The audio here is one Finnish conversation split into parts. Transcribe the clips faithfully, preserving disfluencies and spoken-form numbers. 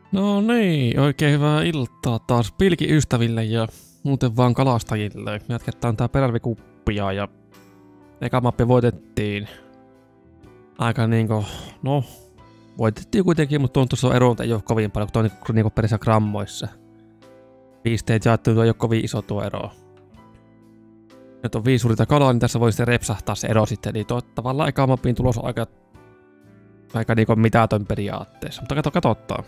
No niin, oikein hyvää iltaa taas pilkiystäville ja muuten vaan kalastajille. Jatketaan tää perälvikuppia ja eka mappi voitettiin. Aika niinku, no, voitettiin kuitenkin, mutta on tuossa ero ei oo kovin paljon, kun tuo on niinku, niinku perissä grammoissa. Pisteet jaettu, tuo ei oo kovin iso tuo ero. Nyt on viisi suurinta kalaa, niin tässä voi sitten repsahtaa se ero sitten, eli tuo tavallaan eka mappiin tulos on aika, aika niinku mitätön periaatteessa, mutta kato, katsotaan.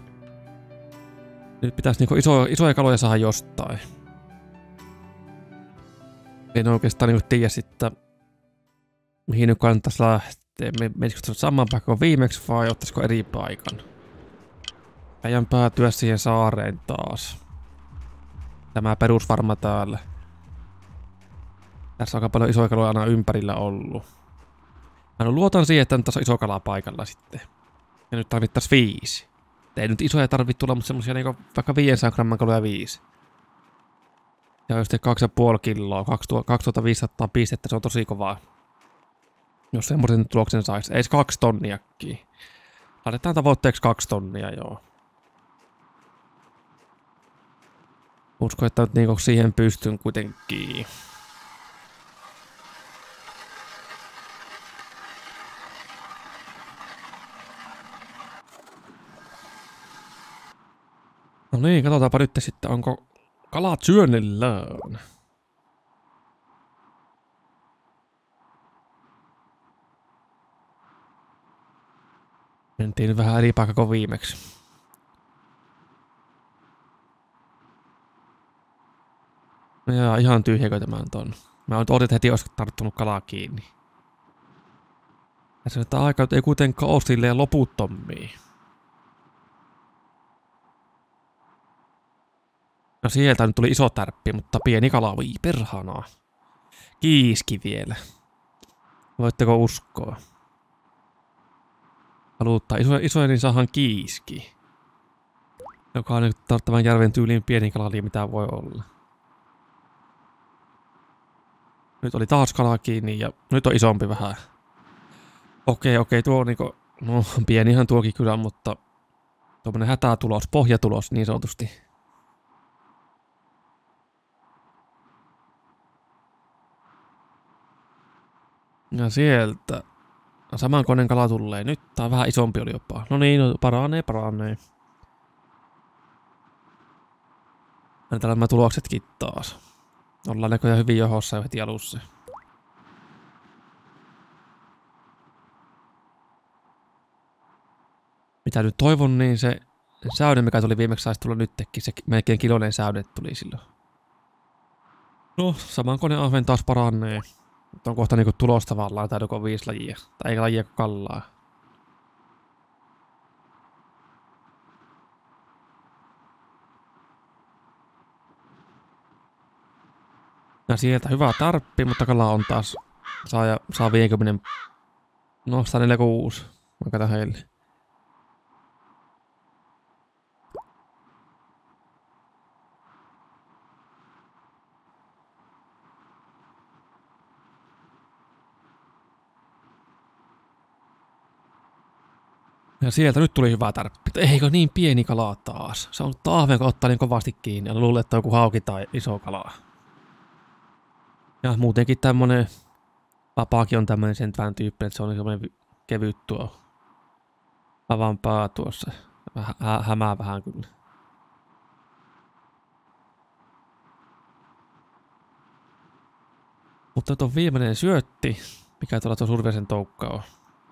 Nyt pitäisi niinku iso, isoja kaloja saada jostain. En oikeastaan niinku tiedä sitten, mihin nyt kannattaisi lähteä. Menisikö saman paikan viimeksi vai ottaisiko eri paikan? Ajan päätyä siihen saareen taas. Tämä perusvarma täällä. Tässä on aika paljon isoja kaloja aina ympärillä ollut. Mä luotan siihen, että tässä on iso kala paikalla sitten. Ja nyt tarvittaisi viisi. Ei nyt isoja tarvitse tulla, mutta semmosia niinku vaikka viisisataa gramman kaloja viisi. Ja jos te kaksi pilkku viisi kiloa, kaksituhattaviisisataa pistettä, se on tosi kovaa. Jos semmoisen tuloksen saisi. Ei se kaksi tonniakin. Laitetaan tavoitteeksi kaksi tonnia, joo. Uskon, että nyt niinku siihen pystyn kuitenkin. No niin, katsotaanpa nyt sitten, onko kalat syönnillään. Mentiin vähän eri paikka kuin viimeksi. Jaa, ihan tyhjäkö tämä nyt on. Mä oon odotin, että heti olisi tarttunut kalaa kiinni. Tässä nyt aika ei kuitenkaan ole silleen loputtomia. No sieltä nyt tuli iso tärppi, mutta pieni kala, voi perhanaa. Kiiski vielä. Voitteko uskoa? Haluttaa isoja, isoja niin saahan kiiski. Joka on nyt tämän järven tyyliin pieni kala, mitä voi olla. Nyt oli taas kala kiinni ja nyt on isompi vähän. Okei, okei, tuo on niinku, no pienihän tuokin kyllä, mutta tuommoinen hätätulos, pohjatulos niin sanotusti. Ja sieltä. Saman koneen kala tulee. Nyt tää on vähän isompi oli jopa. No niin, no, paranee, paranee. Näytellään nämä tuloksetkin taas. Ollaan näköjään hyvin johossa jo heti alussa. Mitä nyt toivon, niin se säyne, mikä tuli viimeksi, saisi tulla nytkin. Se melkein kiloinen säyne tuli silloin. No, saman koneen ahven taas paranee. Nyt on kohta niinku tulos tavallaan, tai joko viisi lajia. Tai eikä lajia kuin kallaa. Ja sieltä hyvä tarppi, mutta kala on taas saa, ja, saa viisikymmentä, no sata neljäkymmentäkuusi. Mä katson heille. Ja sieltä nyt tuli hyvä tarppi. Eikö niin pieni kala taas? Se on ahven, kun ottaa niin kovasti kiinni. Ja luulen, että on joku hauki tai iso kala. Ja muutenkin tämmönen vapaakin on tämmönen sen vähän tyyppinen, että se on semmonen kevyt tuo avan pää tuossa. Vähän hä hämää vähän kyllä. Mutta tuo viimeinen syötti, mikä tuolla tuo Surviaisen toukka on.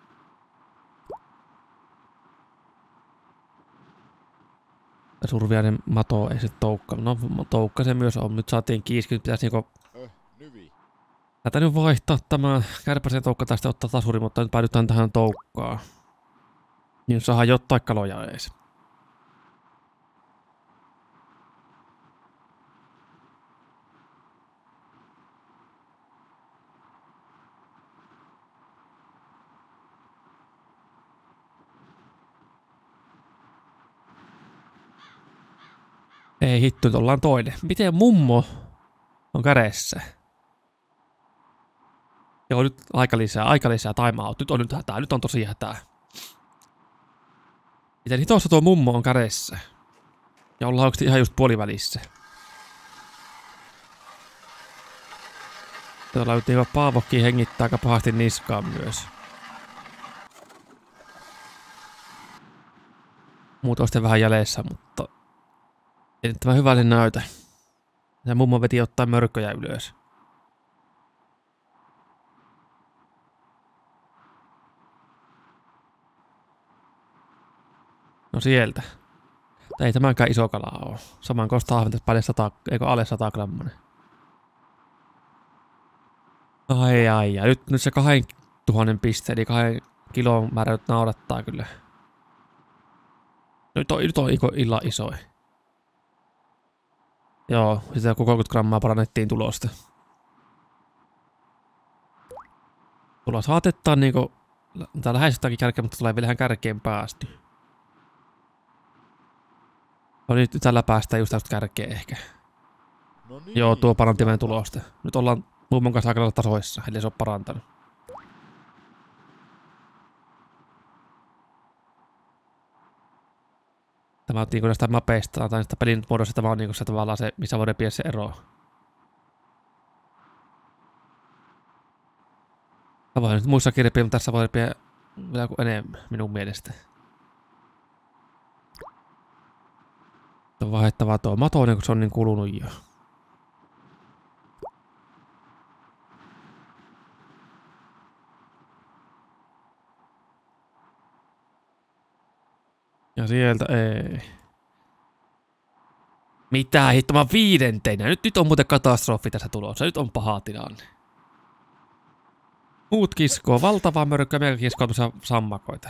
Surviainen mato, ei se toukka. No toukka se myös on. Nyt saatiin kiiski, nyt pitäisi niinku... Tätä nyt vaihtaa tämä kärpäsen toukka tästä ottaa tasuri, mutta nyt päädytään tähän toukkaan. Niin saadaan jotain kaloja ees. Ei hittu, nyt ollaan toinen. Miten mummo on kädessä? Joo, nyt aika lisää, aika lisää, time out. Nyt on nyt hätää, nyt on tosi hätää. Miten hitossa tuo mummo on kädessä? Ja ollaan oikeesti ihan just puolivälissä. Tuolla nyt niinku Paavokki hengittää aika pahasti niskaan myös. Muut on sitten vähän jäljessä, mutta ei nyt tämä hyvälle näytä. Ja mummo veti ottaa mörköjä ylös. No sieltä. Ei tämänkään iso kala oo. Saman kostaa ahventas päälle sata, eikö alle sata grammanen. Ai ai ai. Nyt, nyt se kahden tuhannen piste, eli kahden kilon määrä nyt naurattaa kyllä. Nyt on, nyt on illan isoin. Joo, sitä kolmekymmentä grammaa parannettiin tulosta. Tulla saatetaan niinku, tää lähes jotakin kärkeä, mutta tulee vielä ihan kärkeen päästy. No nyt tällä päästään just tästä kärkeä ehkä. No niin. Joo, tuo paranti meidän tulosta. Nyt ollaan mummon kanssa aika tasoissa, eli se on parantanut. Tämä on niinku näistä mapeista tai näistä pelin muodossa, tämä on niinku se tavallaan se, missä voi repiä se ero. Mä voin nyt muissa kirpiä, mutta tässä voi repiä vielä kuin enemmän minun mielestä. On vaihdettavaa tuo mato, niin kun se on niin kulunut jo. Ja sieltä ei. Mitä hitto, mä viidentenä. Nyt, nyt on muuten katastrofi tässä tulossa. Nyt on paha tilanne. Muut kiskoo valtavaa mörkköä, meillä kiskoo tuossa sammakoita.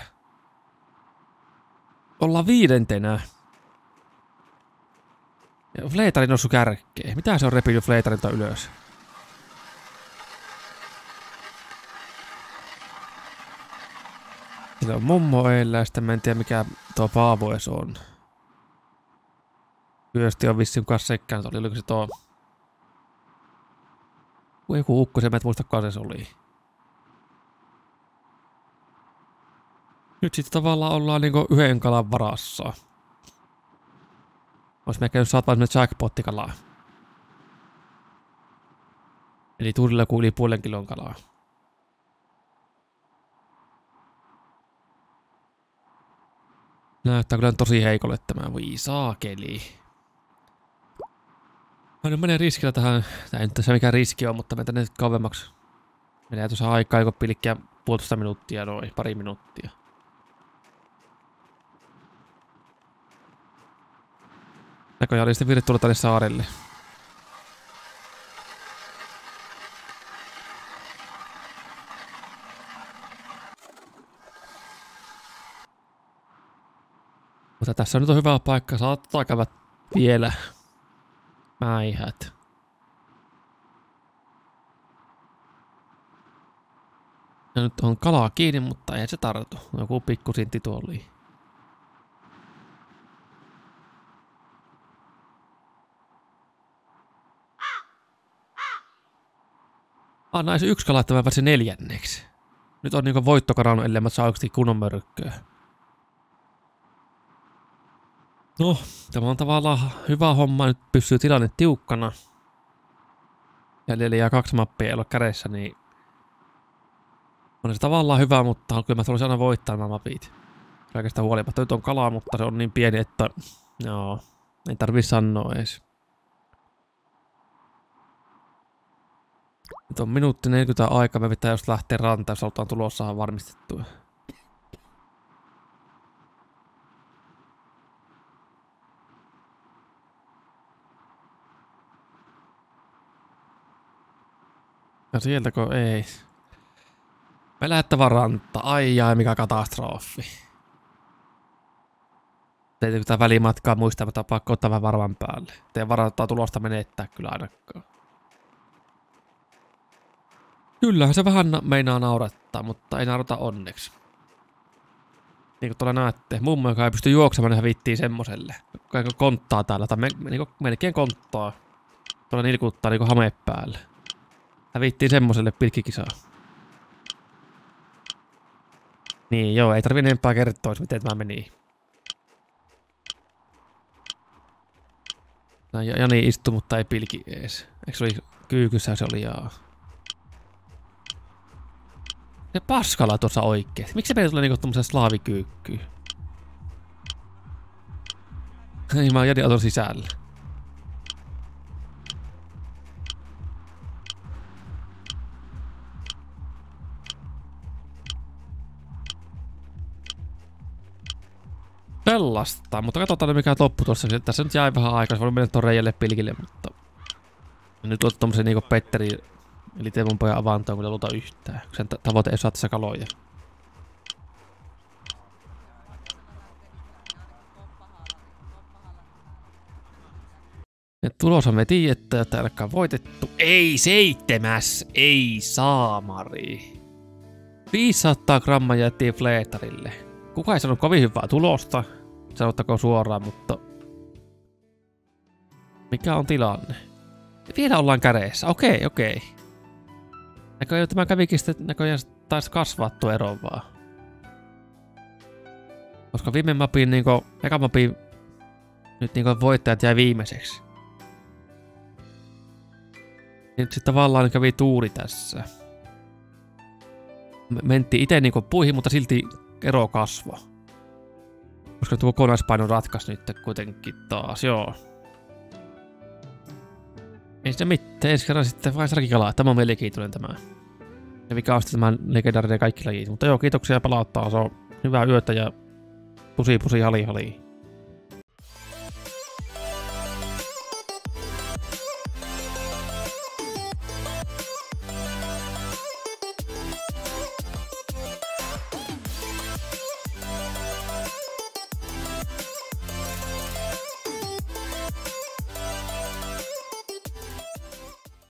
Ollaan viidentenä. Ja Fleetari noussut kärkkeen. Mitä se on repinyt Fleetarilta ylös? Siinä on mummo eillä ja sitten mä en tiedä mikä tuo Paavo edes on. Kyösti on vissiin kanssa sekkään, oli oliko se tuo... Joku ukko, se mä et muista kuka se oli. Nyt sitten tavallaan ollaan niinku yhden kalan varassa. Ois me ehkä jos saat vaan semmonen jackpottikalaa. Eli tunnilla kuin yli puolen kilon kalaa. Näyttää kyllä tosi heikolle tämä. Voi saakeli. Mä nyt menen riskillä tähän. Tää ei nyt tässä mikään riski on, mutta mennään nyt kauemmaksi. Menee tuossa aikaa joko pilkkiä puolitoista minuuttia noin, pari minuuttia. Näköjään oli sitten virret tulla tänne saarelle. Mutta tässä on nyt on hyvä paikka, saattaa käydä vielä mäihät. Ja nyt on kalaa kiinni, mutta ei se tartu. Joku pikkusintti tuoli. Anna se yksi kala, että mä pääsin neljänneksi. Nyt on niinku voitto karannut, ellei mä saa oikeasti kunnon mörkköä. No, tämä on tavallaan hyvä homma. Nyt pysyy tilanne tiukkana. Jäljellä jää kaksi mappia ei ole kädessä, niin... On se tavallaan hyvä, mutta kyllä mä tulisin aina voittaa nämä mapit. Kaikesta huolimatta. Nyt on kalaa, mutta se on niin pieni, että... Joo, ei tarvii sanoa edes. Nyt on minuutti neljäkymmentä aikaa, me pitää just lähteä rantaan, jos oltaan tulossa varmistettua. Ja sieltäkö ei. Me lähettävä ranta. Ai ai, mikä katastrofi. Teitä tää välimatkaa muistaa, mutta pakko ottaa vähän varman päälle. Teidän varantaa tulosta menettää kyllä ainakaan. Kyllähän se vähän meinaa naurattaa, mutta ei naurata onneksi. Niin kuin tuolla näette, mummo, joka ei pysty juoksemaan, niin hän viittii semmoselle. Joka konttaa täällä, tai melkein konttaa. Tuolla nilkuttaa niinku hame päälle. Hän viittiin semmoselle pilkkikisaa. Niin joo, ei tarvi enempää kertoa, miten tämä meni. Ja Jani istui, mutta ei pilki ees. Eikö se oli kyykyssä se oli jaa? Se paskala tuossa oikeesti. Miksi se meillä tulee niinku tommoseen slaavikyykkyyn? Ei mä oon Jani auton sisällä. Sellaista, mutta katsotaan mikä loppu tuossa. Tässä nyt jäi vähän aikaa, se voi mennä tuon reijälle pilkille, mutta... Nyt oot tommosen niinku Petteri, eli Teemon pojan avantoon, kun ei luota yhtään. Sen tavoite ei saa tässä kaloja. Ja tuloshan me tiedettä, että älkää voitettu. Ei seitsemäs, ei saamari. viisisataa grammaa jättiin Fleetarille. Kuka ei sanonut kovin hyvää tulosta, sanottakoon suoraan, mutta... Mikä on tilanne? Vielä ollaan kädessä, okei, okei. Näköjään tämä kävikin sitten näköjään taisi kasvaa tuo ero vaan. Koska viime mapin niinku, eka mapin nyt niinku voittajat jäi viimeiseksi. Nyt sitten tavallaan kävi tuuri tässä. Mentiin ite niinku puihin, mutta silti ero kasvoi. Koska tuo kokonaispaino ratkaisi nyt kuitenkin taas, joo. Ei sitä mitään, ensi kerran sitten vain sarkikalaa. Tämä on mielenkiintoinen tämä. Ja mikä on sitten tämä legendaarinen kaikki lajit. Mutta joo, kiitoksia ja palauttaa. Se on hyvää yötä ja pusi pusi hali hali.